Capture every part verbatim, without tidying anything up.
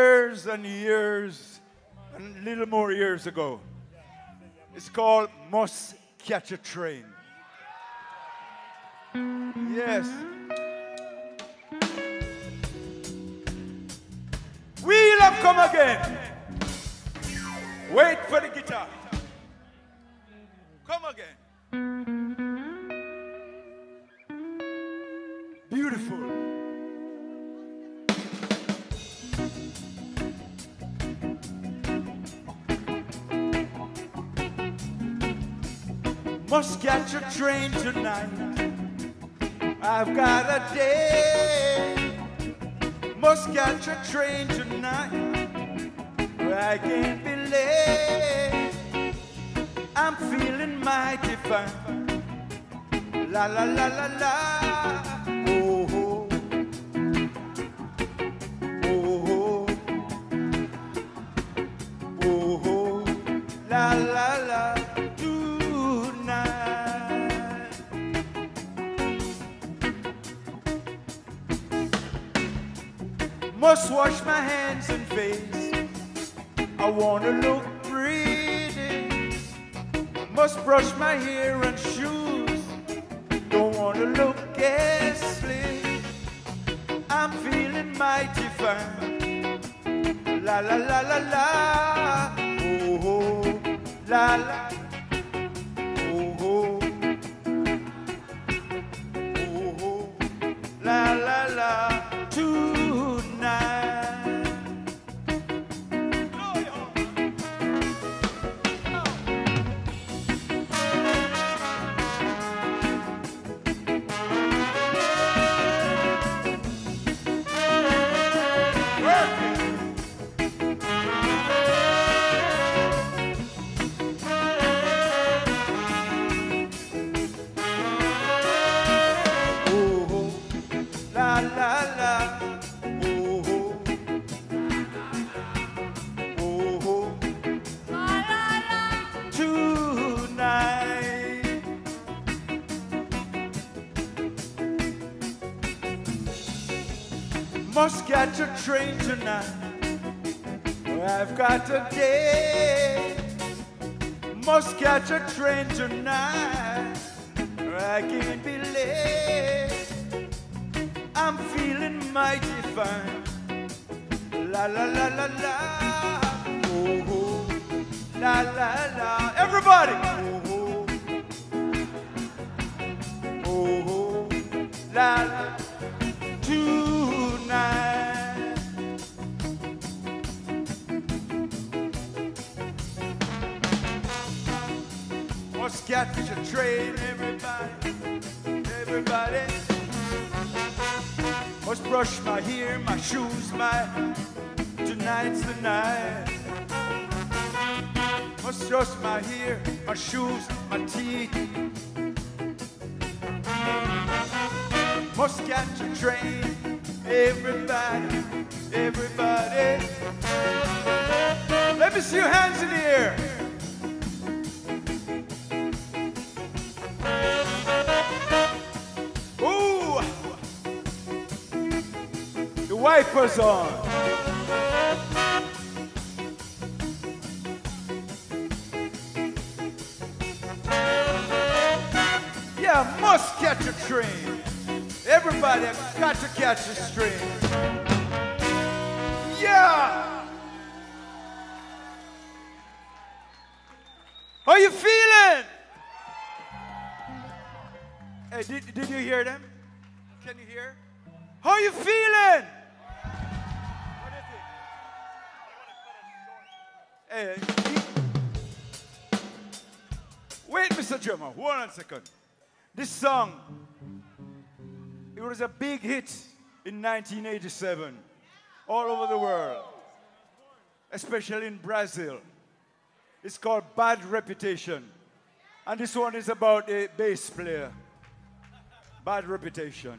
Years and years and a little more years ago. It's called Must Catch a Train. Yes. We'll have come again. Wait for the guitar. Come again. Beautiful. Must catch a train tonight. I've got a day. Must catch a train tonight. I can't be late. I'm feeling mighty fine. La la la la la. Oh oh. Oh oh. Oh oh. La la la. Must wash my hands and face. I wanna look pretty. Must brush my hair and shoes. Don't wanna look ghastly. I'm feeling mighty fine. La la la la la. Oh oh. La la. Oh oh. Oh oh. La la la. Tonight. Must catch a train tonight. I've got a day. Must catch a train tonight. I can't be late. I'm feeling mighty fine. La la la la la. Oh oh. La la la. Everybody. Oh oh. Oh oh. La la. Tonight. Must catch a train, everybody, everybody. Must brush my hair, my shoes, my, tonight's the night. Must brush my hair, my shoes, my teeth. Must catch a train, everybody, everybody. Let me see your hands in the air. Ooh, the wipers on. Yeah, must catch a train. Everybody got to catch a train. Yeah! How you feeling? Hey, did, did you hear them? Can you hear? How you feeling? What is it? Hey, he, wait, Mister Drummer, hold on a second. This song, it was a big hit in nineteen eighty-seven all over the world, especially in Brazil. It's called Bad Reputation. And this one is about a bass player. Bad Reputation.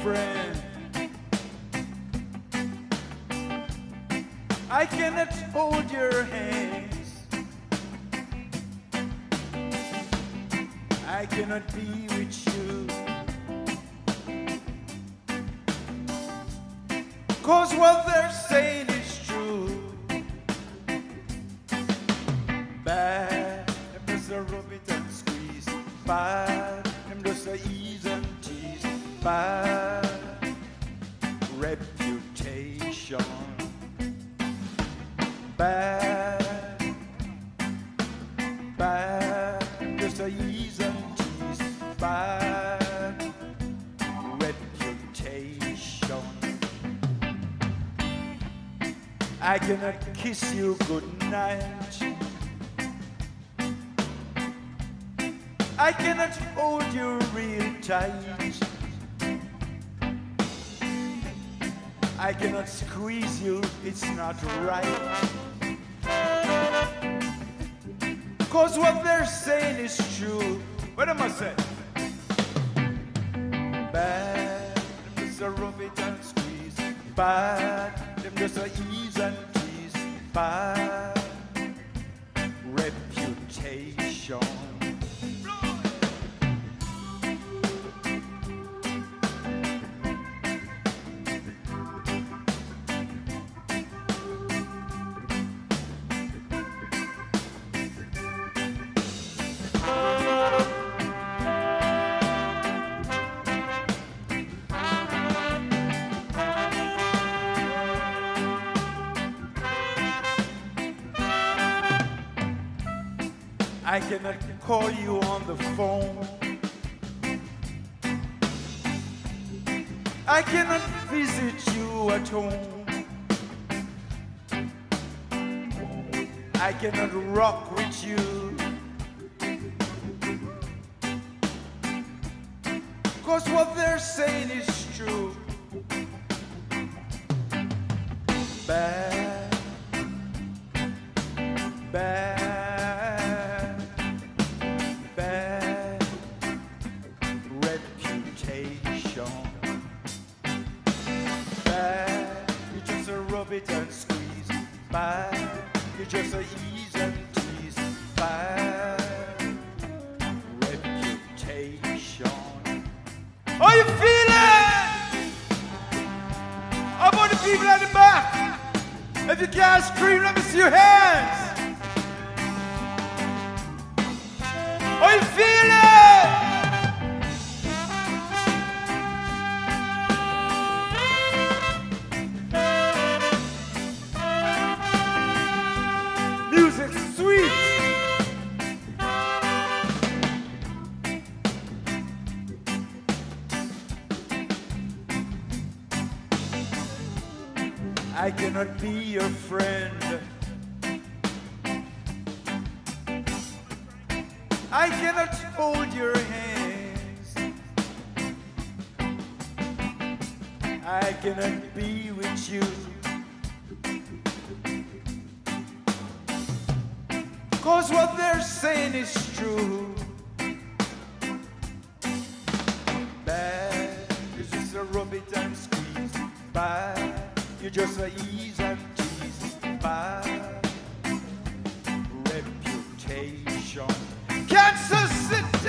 friend. I cannot hold your hands. I cannot be with you. 'Cause what they're saying is true. Bad, them just a rub it and squeeze. Bad, them just a ease and tease. Bad reputation. Bad, bad, just a ease and tease. Bad reputation. I cannot kiss you goodnight. I cannot hold you real tight. I cannot squeeze you, it's not right. 'Cause what they're saying is true. What am I saying? Bad, them just a rub it and squeeze. Bad, them just a ease and tease. Bad reputation. I cannot call you on the phone. I cannot visit you at home. I cannot rock with you. 'Cause what they're saying is true. Bad, bad. It and squeeze. Bad, you just a ease and tease. Bad reputation. How you feeling? How about the people at the back? If you can't scream, let me see your hands. How you feeling? I cannot be your friend. I cannot hold your hands. I cannot be with you. 'Cause what they're saying is true. Bad, it's just a rub it and squeeze. Bad, you just a ease and tease. Bad reputation. Kansas City!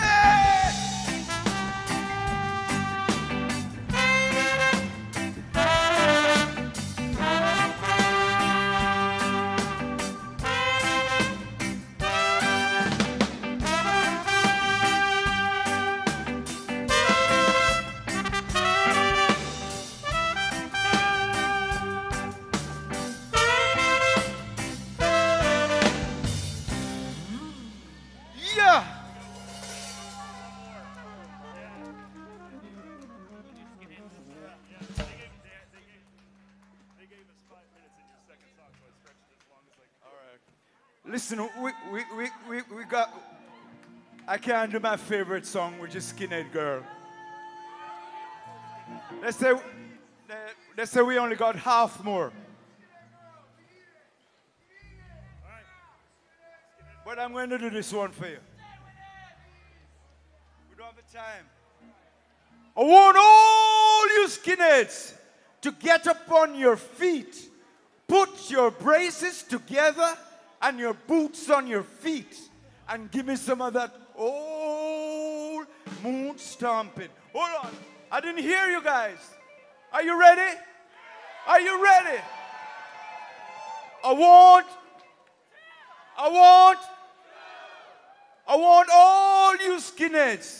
Listen, we, we, we, we, we got, I can't do my favorite song, which is Skinhead Girl. Let's say, let's say we only got half more. But I'm going to do this one for you. We don't have the time. I want all all you skinheads to get upon your feet. Put your braces together and your boots on your feet. And give me some of that old moon stomping. Hold on. I didn't hear you guys. Are you ready? Are you ready? I want, I want, I want all you skinheads.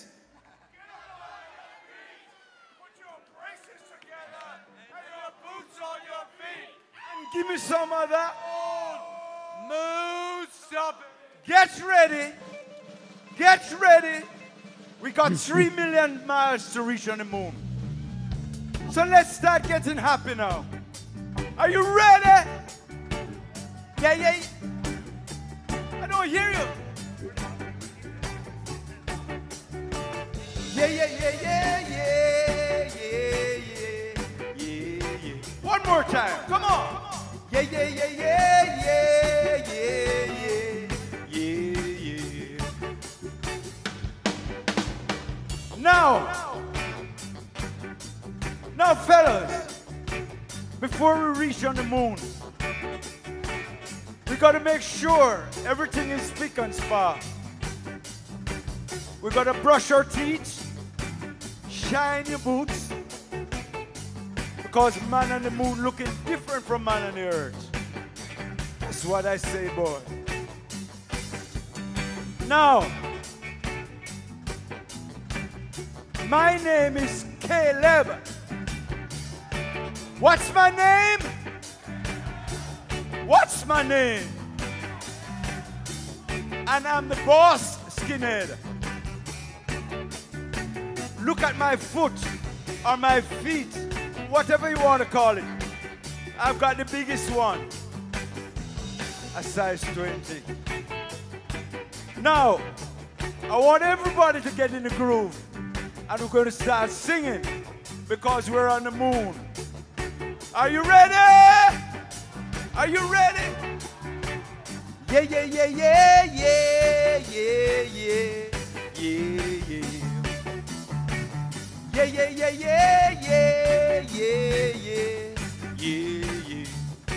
Give me some of that old mood stop. Get ready. Get ready. We got three million miles to reach on the moon. So let's start getting happy now. Are you ready? Yeah, yeah. I don't hear you. Yeah, yeah, yeah, yeah, yeah, yeah, yeah, yeah, yeah. One more time. Come on. Yeah, yeah, yeah, yeah, yeah, yeah, yeah, yeah, yeah. Now, now, fellas, before we reach on the moon, we got to make sure everything is spick and span. We got to brush our teeth, shine your boots, because man on the moon looking different from man on the earth. That's what I say, boy. Now, my name is Caleb. What's my name? What's my name? And I'm the boss, skinhead. Look at my foot or my feet, whatever you want to call it. I've got the biggest one, a size twenty. Now, I want everybody to get in the groove, and we're going to start singing because we're on the moon. Are you ready? Are you ready? Yeah, yeah, yeah, yeah, yeah, yeah, yeah, yeah, yeah. Yeah, yeah, yeah, yeah, yeah, yeah, yeah, yeah, yeah.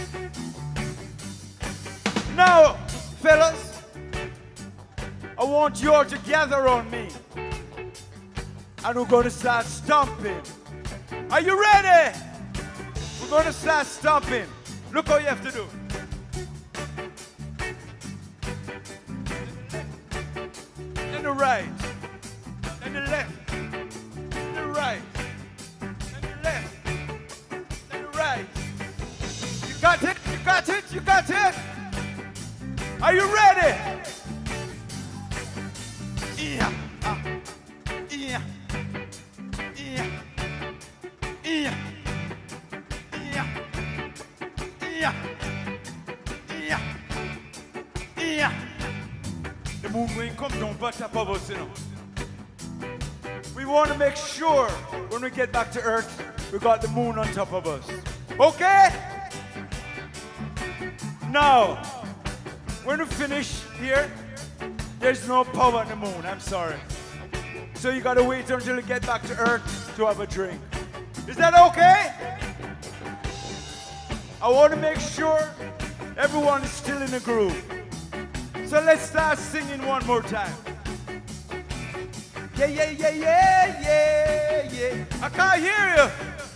Now, fellas, I want you all to gather on me. And we're going to start stomping. Are you ready? We're going to start stomping. Look how you have to do. And the right. And the left. Right, and the left, and the right. You got it, you got it, you got it. Are you ready? Yeah, uh, yeah, yeah, yeah, yeah, yeah, yeah, yeah. The moon ain't come down, but up of us, you know. We want to make sure when we get back to Earth, we got the moon on top of us. Okay? Now, when we finish here, there's no power on the moon. I'm sorry. So you got to wait until you get back to Earth to have a drink. Is that okay? I want to make sure everyone is still in the groove. So let's start singing one more time. Yeah, yeah, yeah, yeah, yeah, yeah. I can't hear you.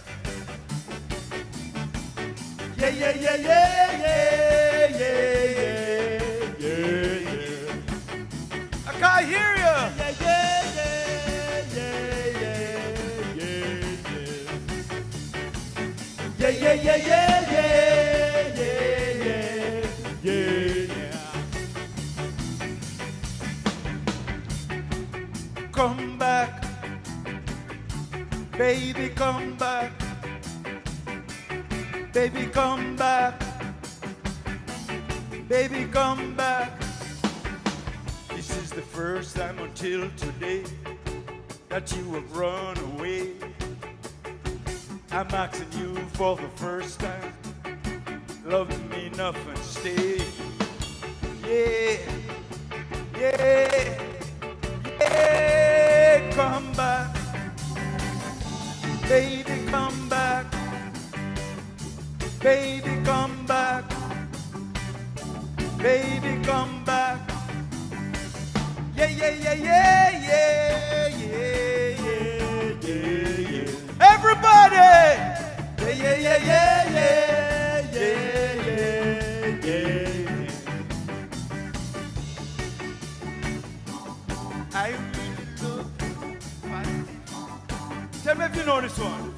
Yeah, yeah, yeah, yeah, yeah, yeah, yeah, yeah. I can't hear you. Yeah, yeah, yeah, yeah, yeah, yeah, yeah. Yeah, yeah, yeah, yeah, yeah, yeah, yeah, yeah, yeah. Come back, baby, come back, baby, come back, baby, come back. This is the first time until today that you have run away. I'm asking you for the first time, love me enough and stay. Yeah, yeah. Hey, come back, baby. Baby, come back. Baby, come back. Yeah, yeah, yeah, yeah, yeah, yeah, yeah, yeah, yeah. Everybody! Yeah, yeah, yeah, yeah, yeah, yeah, yeah, yeah. I really love you. Tell me if you know this one.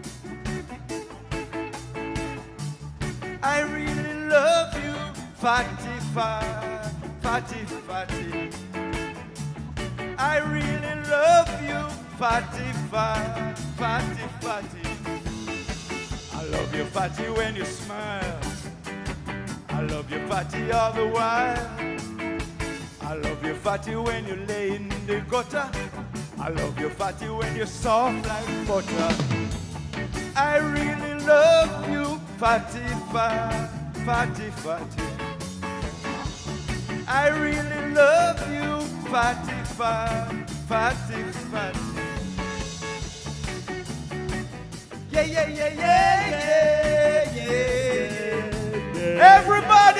I really love you, fatty, fat, fatty, fatty. I really love you, fatty, fat, fatty, fatty. I love you, fatty, when you smile. I love you, fatty, all the while. I love you, fatty, when you lay in the gutter. I love you, fatty, when you're soft like butter. I really love you, fatty, fat, fatty, fatty. I really love you, fatty, fat, fatty, fatty. Yeah, yeah, yeah, yeah, yeah, yeah, yeah. Everybody!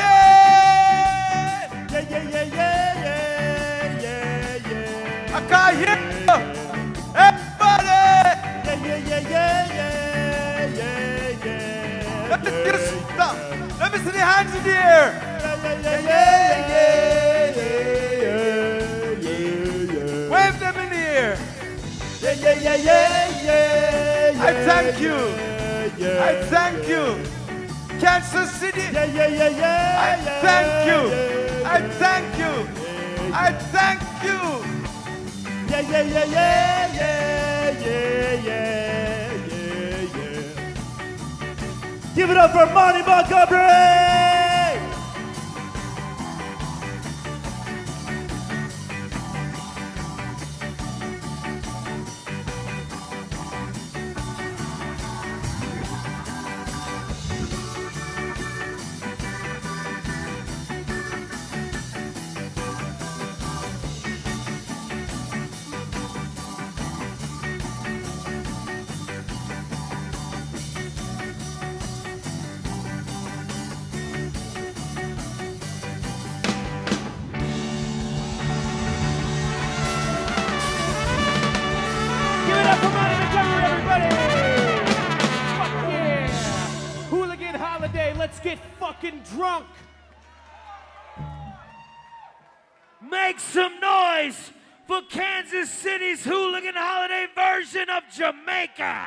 Yeah, yeah, yeah, yeah, yeah, yeah, yeah. I can't hear you. Everybody! Yeah, yeah, yeah, yeah, yeah, yeah, yeah. Let me just stop. Let me see the hands in the air. Yeah, yeah, yeah, yeah, yeah, yeah, yeah. Wave them in the air. Yeah, yeah, yeah, yeah, yeah. I thank you. I thank you. Kansas City. Yeah, yeah, yeah, yeah. I thank you. I thank you. I thank you. Yeah, yeah, yeah, yeah, yeah, yeah, yeah, yeah, yeah. Give it up for Monty Montgomery. Let's get fucking drunk. Make some noise for Kansas City's Hooligan Holiday version of Jamaica.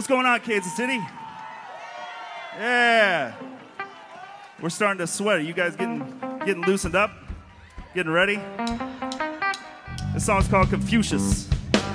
What's going on, Kansas City? Yeah. We're starting to sweat. Are you guys getting getting loosened up? Getting ready? This song's called Confucius.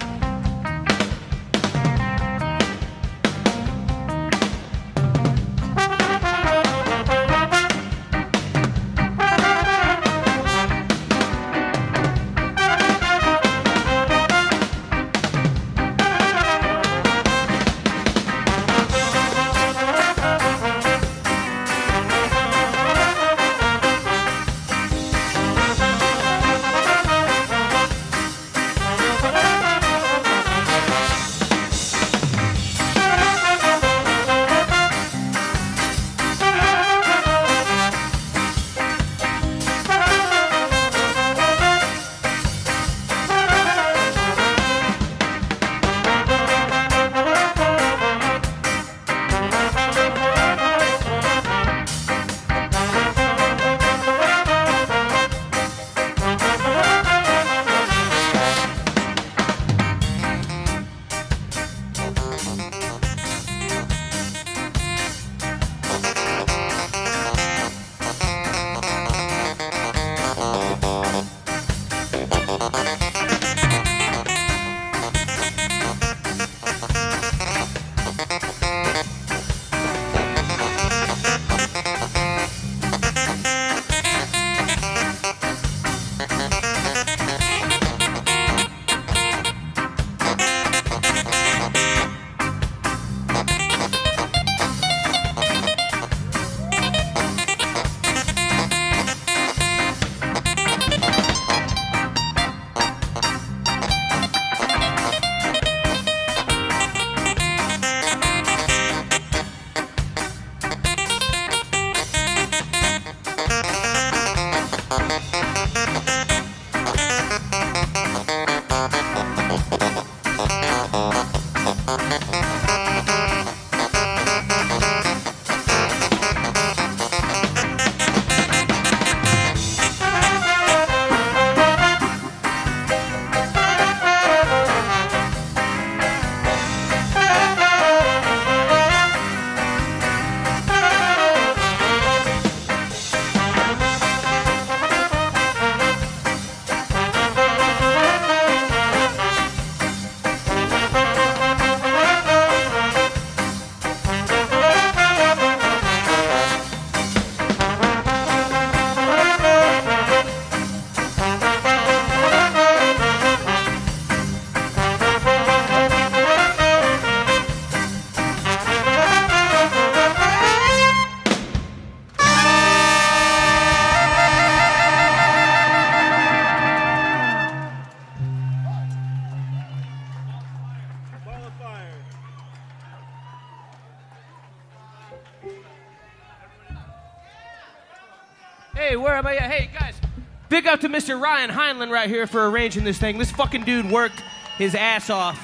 Hey, where am I at? Hey, guys, big up to Mister Ryan Heinlein right here for arranging this thing. This fucking dude worked his ass off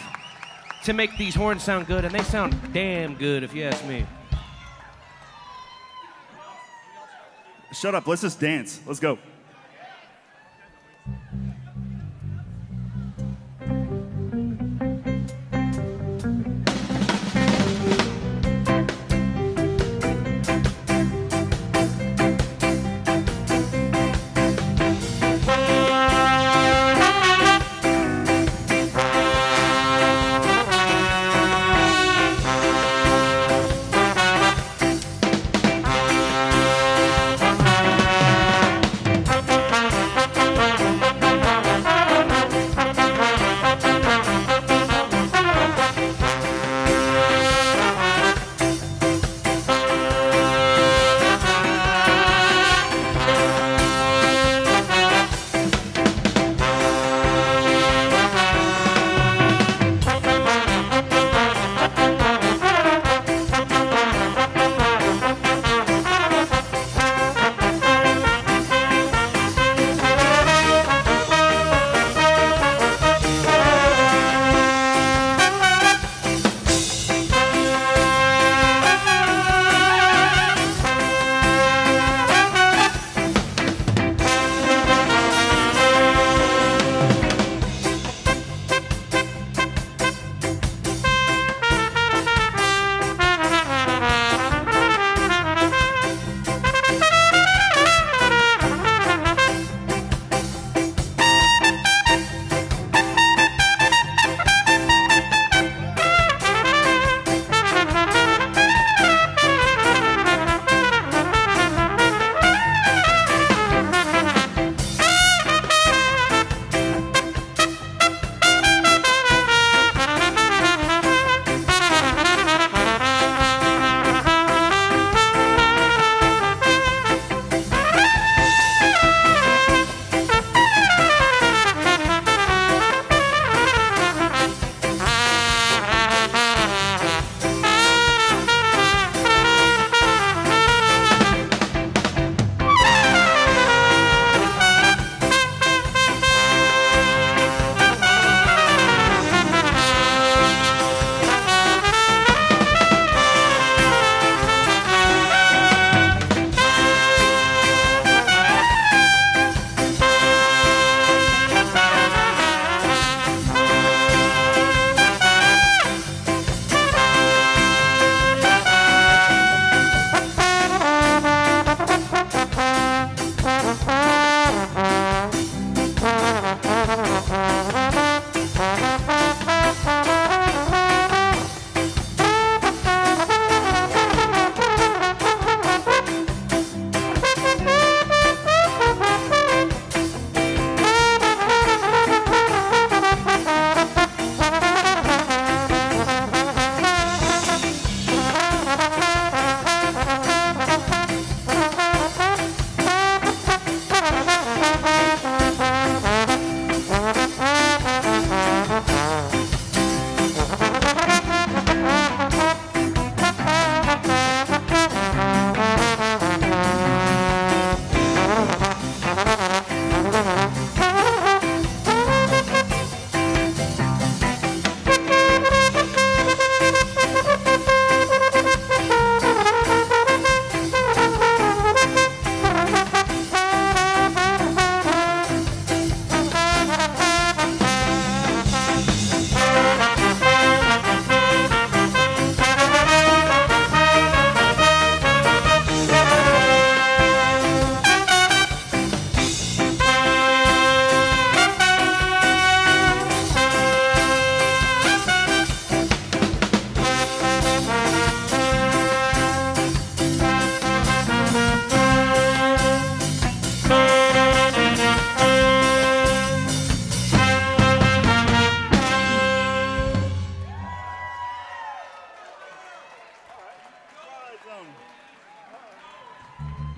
to make these horns sound good, and they sound damn good, if you ask me. Shut up. Let's just dance. Let's go. Thank you.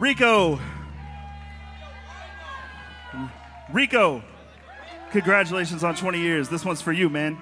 Rico. Rico, congratulations on twenty years. This one's for you, man.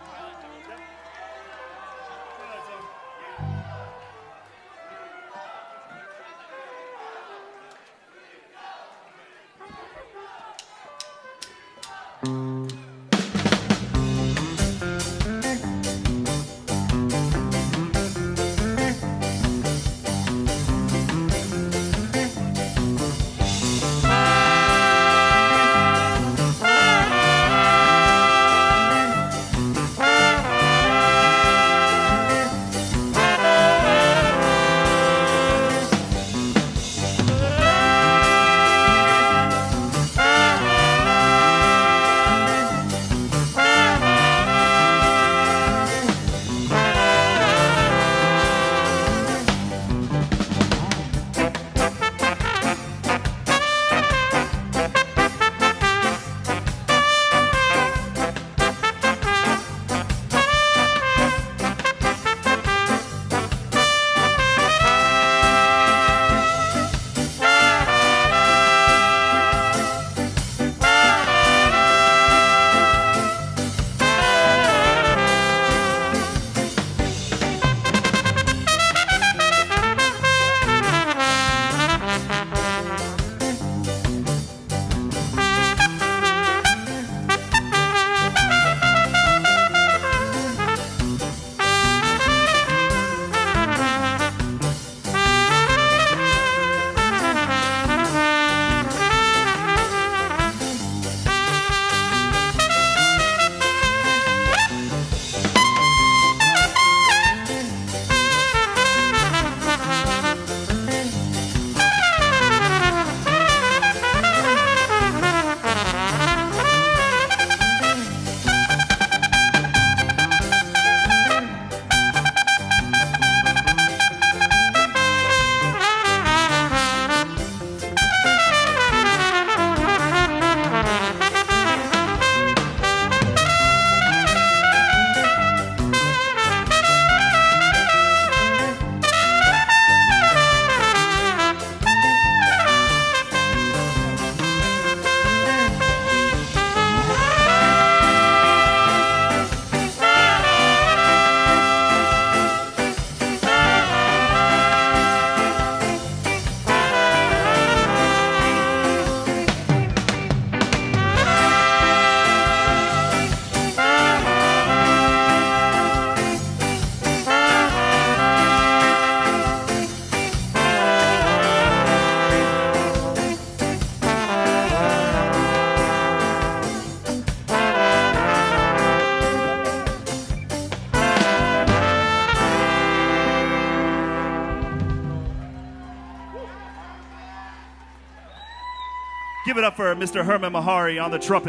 Give it up for Mister Herman Mahari on the trumpet.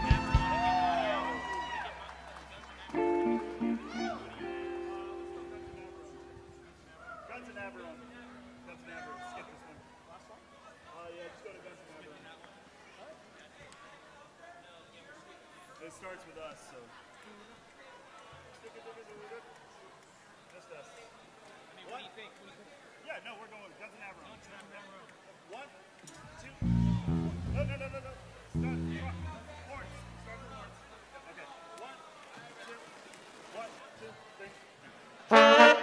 It starts with us, so. Just us. I mean, what do you think? Yeah, no, we're going Guns and Averons. One, two. No, no, no, no, no. Start. Horns. Start with horns. Okay. One, two. One, two, three.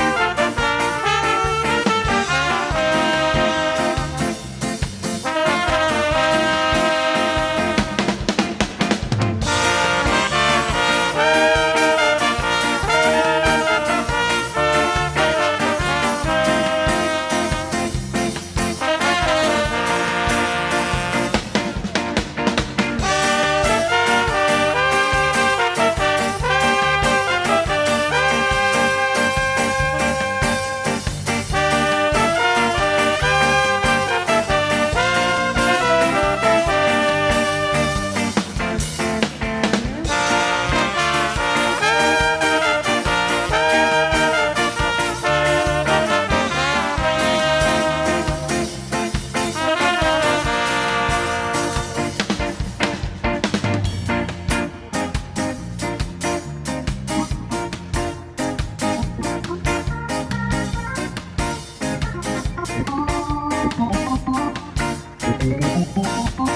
Bye.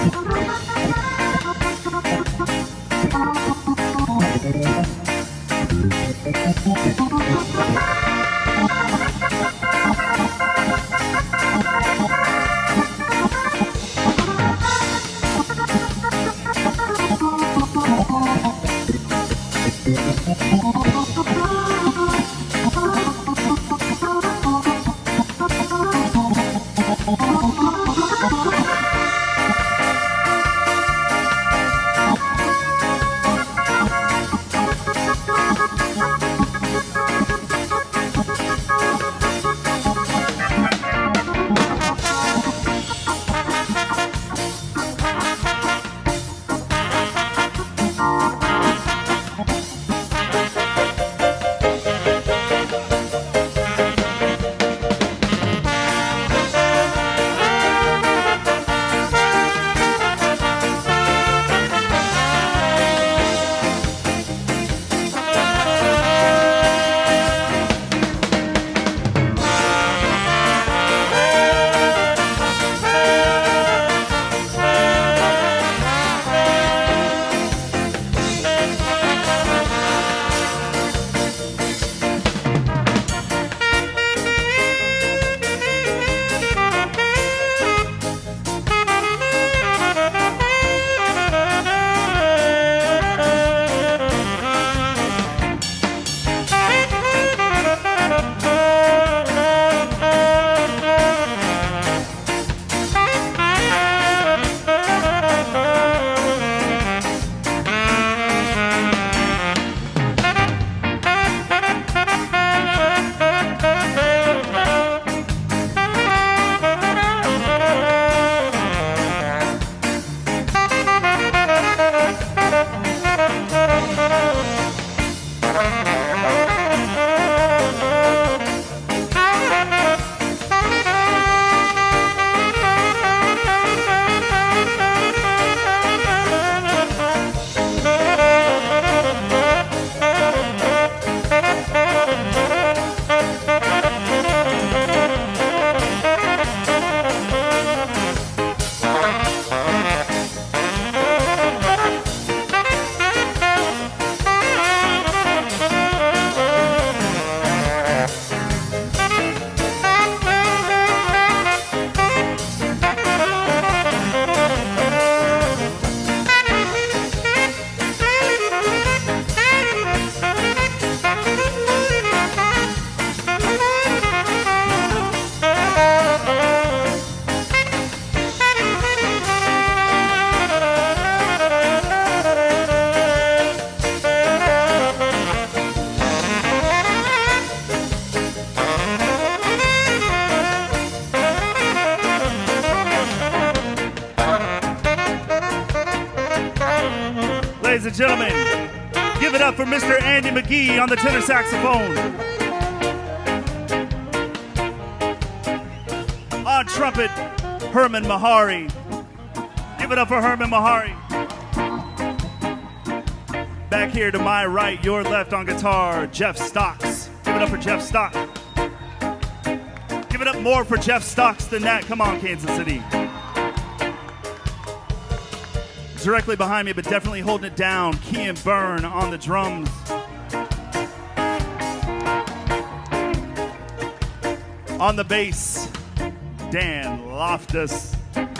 Ladies and gentlemen, give it up for Mister Andy McGee on the tenor saxophone. On trumpet, Herman Mahari. Give it up for Herman Mahari. Back here to my right, your left on guitar, Jeff Stocks. Give it up for Jeff Stocks. Give it up more for Jeff Stocks than that. Come on, Kansas City. Directly behind me, but definitely holding it down, Kian Byrne on the drums. On the bass, Dan Loftus.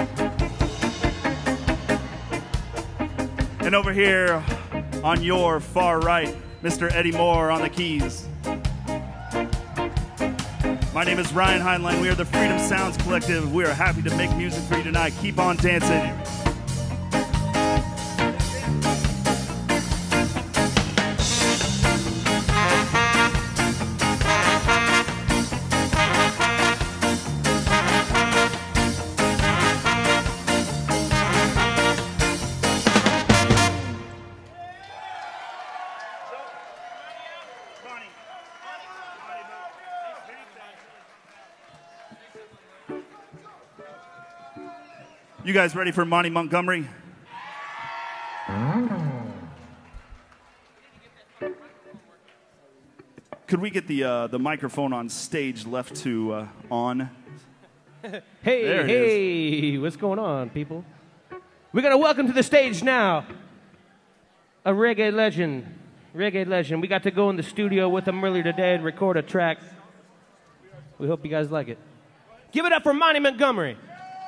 And over here on your far right, Mister Eddie Moore on the keys. My name is Ryan Heinlein. We are the Freedom Sounds Collective. We are happy to make music for you tonight. Keep on dancing. You guys ready for Monty Montgomery? Could we get the uh, the microphone on stage left to uh, on? Hey, There it hey, what's going on, people? We're going to welcome to the stage now a reggae legend. Reggae legend. We got to go in the studio with him earlier today and record a track. We hope you guys like it. Give it up for Monty Montgomery.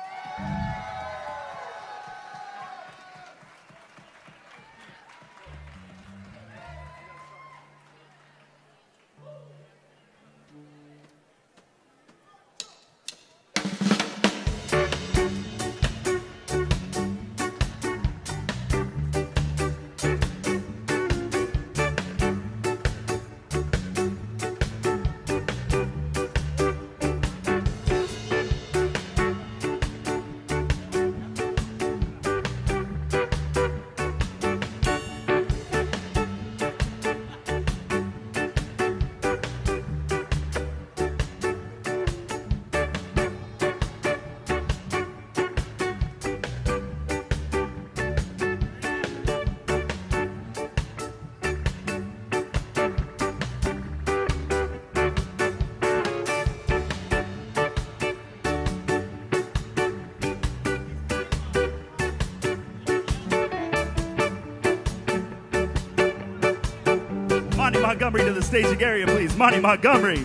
Monty Montgomery to the staging area, please. Monty Montgomery.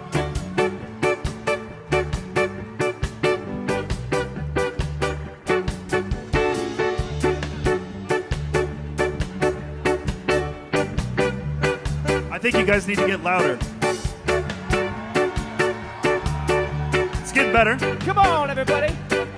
I think you guys need to get louder. It's getting better. Come on, everybody.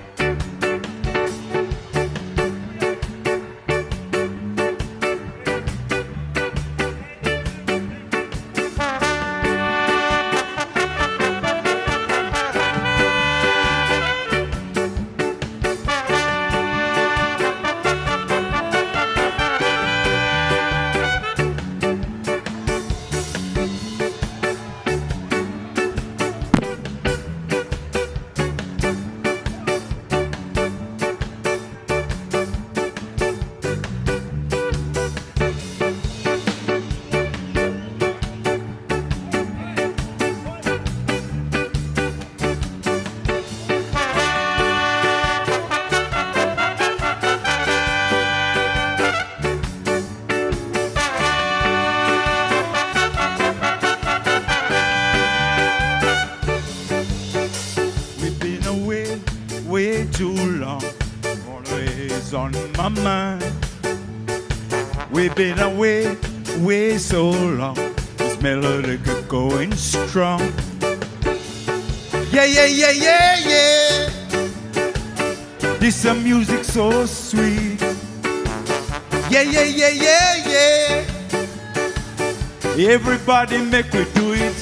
Way too long, always on my mind. We've been away way so long, this melody could going strong. Yeah, yeah, yeah, yeah, yeah. This a music so sweet. Yeah, yeah, yeah, yeah, yeah. Everybody make we do it.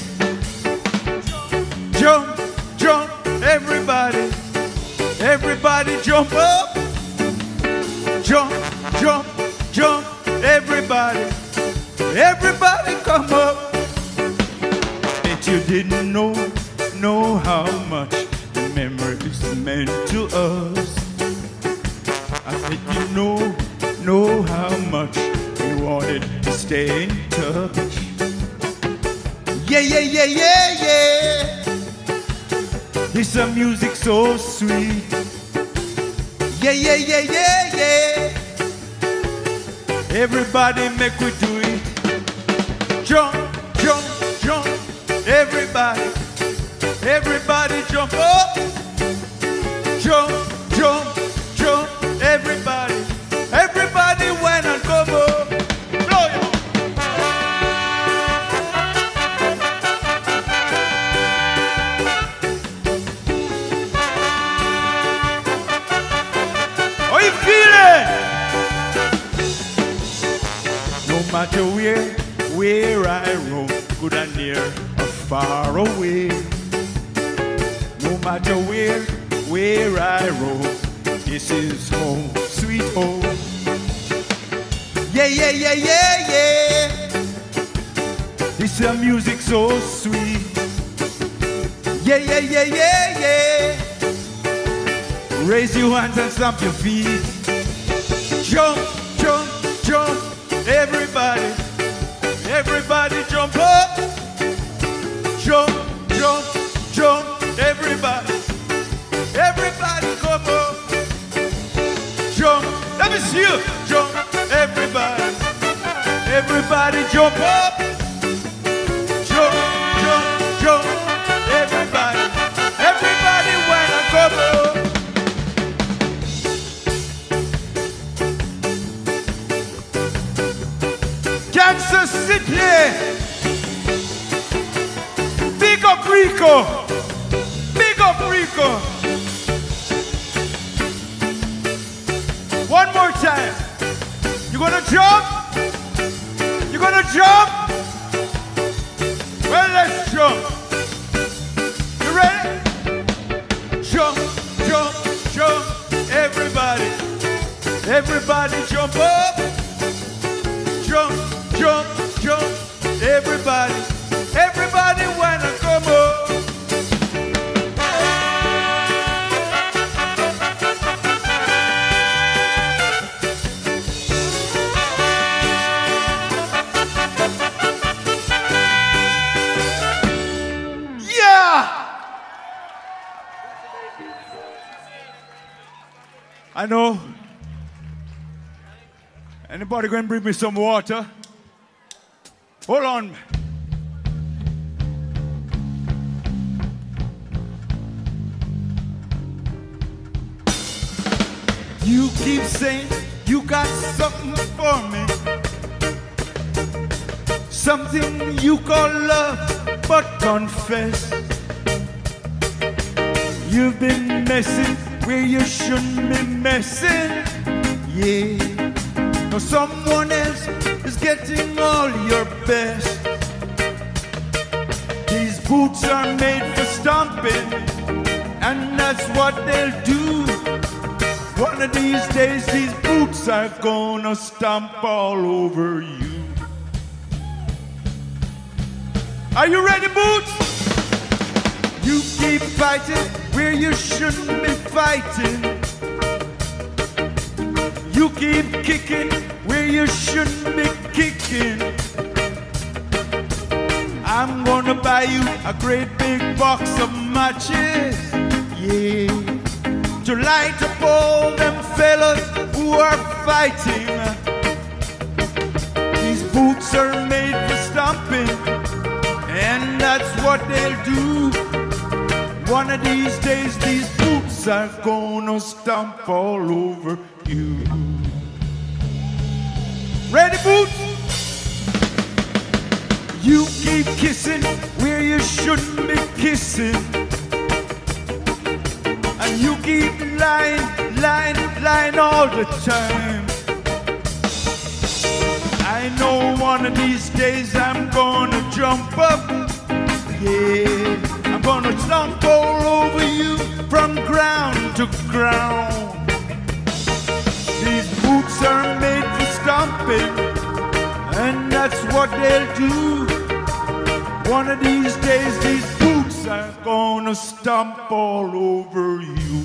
Jump, jump, everybody. Everybody jump up, jump, jump, jump, everybody, everybody come up. Bet you didn't know, know how much the memories meant to us. I bet you know, know how much we wanted to stay in touch. Yeah, yeah, yeah, yeah, yeah. This a music so sweet. Yeah, yeah, yeah, yeah, yeah. Everybody make we do it. Jump, jump, jump. Everybody, everybody jump up. Jump, jump, jump. Everybody, everybody when I come up. Blow you. No matter where, where I roam, good and near or far away. No matter where, where I roam, this is home, sweet home. Yeah, yeah, yeah, yeah, yeah. This is music so sweet. Yeah, yeah, yeah, yeah, yeah. Raise your hands and stamp your feet. Jump, jump, jump, everybody, everybody jump up. Jump, jump, jump, everybody, everybody come up. Jump, Let me see you jump, everybody. Everybody jump up. Jump, jump, jump, everybody. Everybody wanna come up. Kansas City. Big up Rico. Big up Rico. One more time. You gonna jump? You gonna jump? Well, let's jump. You ready? Jump, jump, jump, everybody. Everybody jump up. Jump, jump, jump, everybody. Everybody wanna come up. I know. Anybody going to bring me some water? Hold on. You keep saying you got something for me. Something you call love, but confess you've been messing where you shouldn't be messing, yeah. Now someone else is getting all your best. These boots are made for stomping, and that's what they'll do. One of these days, these boots are gonna stomp all over you. Are you ready, boots? You keep fighting where you shouldn't be fighting. You keep kicking where you shouldn't be kicking. I'm gonna buy you a great big box of matches, yeah, to light up all them fellas who are fighting. These boots are made for stomping, and that's what they'll do. One of these days, these boots are gonna stomp all over you. Ready, boots? You keep kissing where you shouldn't be kissing, and you keep lying, lying, lying all the time. I know one of these days I'm gonna jump up, yeah. I'm gonna stomp all over you from ground to ground. These boots are made for stomping, and that's what they'll do. One of these days, these boots are gonna stomp all over you.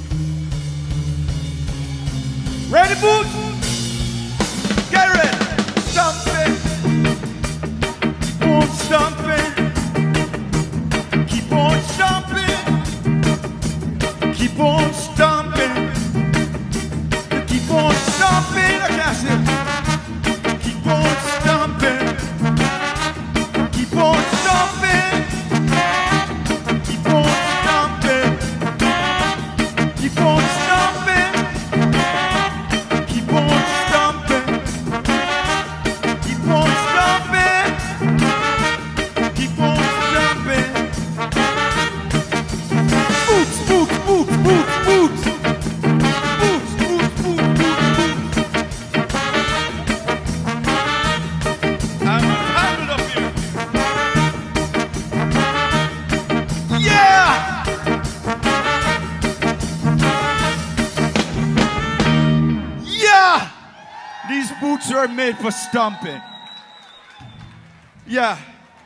Ready, boots? Get ready. Stomping. Keep on stomping. Keep on stomping. Keep on stomping. Keep on stomping. I can't see it. Keep on stomping. Keep on stomping. Keep on stomping. Keep on stomping. Keep on stomping. Keep on stomping. Keep on stomping. Boots, boots, boots, boots, boots. Boots, boots, boots, boots, boots. I'm handled up here. Yeah! Yeah! These boots are made for stomping. Yeah.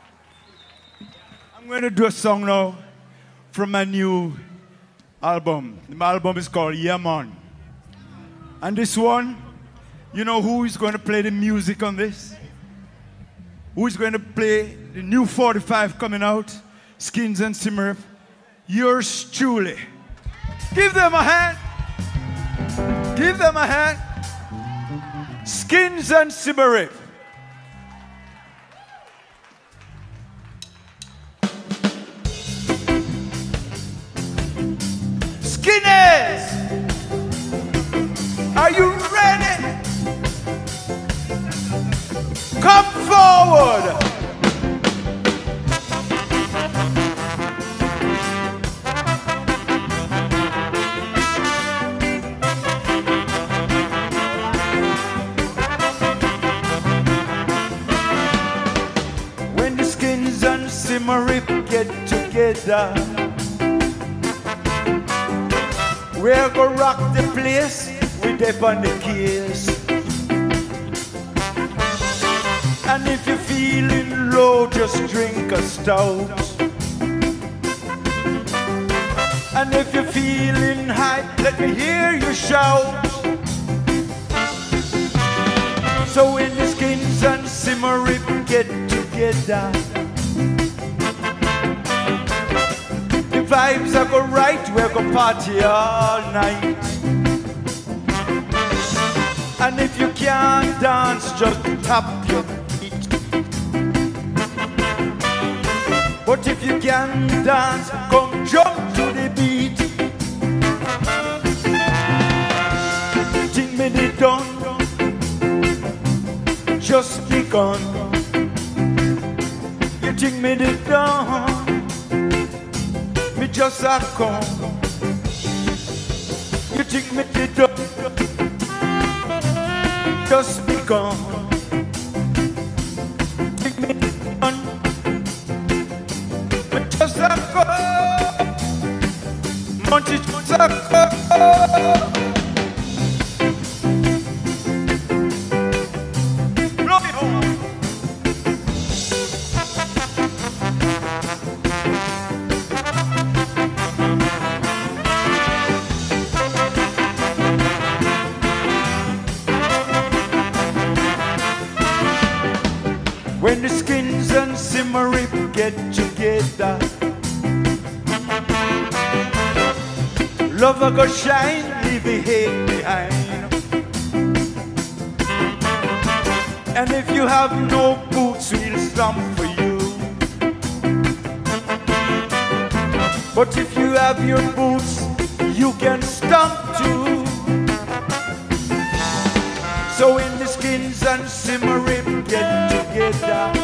I'm going to do a song now from my new album. My album is called Yeah Man. And this one, you know who is going to play the music on this? Who is going to play the new forty-five coming out? Skins and Simmer. Yours truly. Give them a hand. Give them a hand. Skins and Simmerip. Skinners, are you ready? Come forward. When the Skins and Simmerip get together, we're gonna rock the place with them on the case. And if you're feeling low, just drink a stout. And if you're feeling high, let me hear you shout. So when the Skins and Simmerip get together, the vibes are go right, we're gonna party all night. And if you can't dance, just tap your feet. But if you can dance, come jump to the beat. Think me the done, just begun. You think me the done, me just a come. You think me the done, just begun. Think me the done, me just a come. Munch it just a come. Blow me home. When the Skins and Simmerip get together, love a go shine, leave the hate behind. And if you have no boots, we'll stomp for you. But if you have your boots, you can stomp too. So when the Skins and Simmerip get together,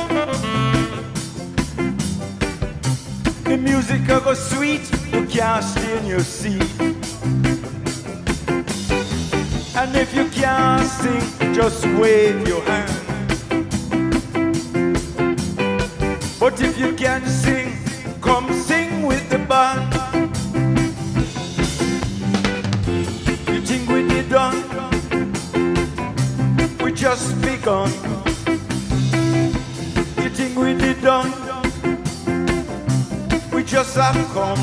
the music will go sweet, you can't stay in your seat. And if you can't sing, just wave your hand. But if you can sing, come sing with the band. You think we did done? We just begun. You think we did done? We just have come.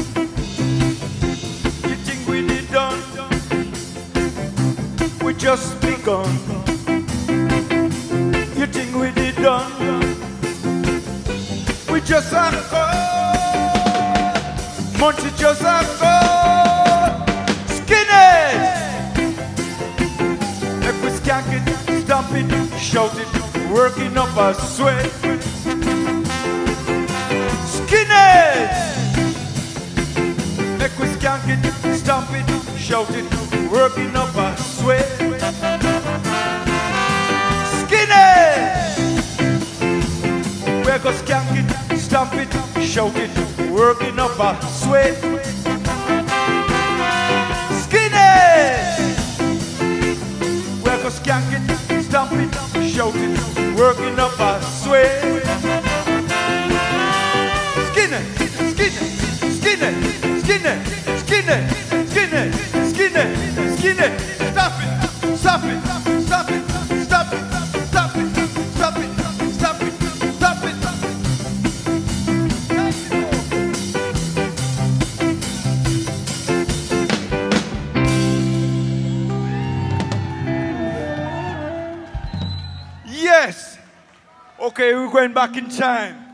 You think we did done? We just begun. You think we did done? We just have come. Munch it just have come. Skinheads! If we skank it, stomp it, shout it, working up a sweat. Skinheads! Make we skank it, stomp it, shout it, working up a sweat. Skinheads! We're gonna skank it, stomp it, shout it, working up a sweat. Skinheads! We're gonna skank it, stomp it, shout it, working up a sweat. Skinhead, skinhead, skinhead, skinhead, skinhead, skinhead, skinhead, skinhead. Stop it, stop it, stop it, stop it, stop it, stop it, stop it, stop it. Yes. Okay, we're going back in time.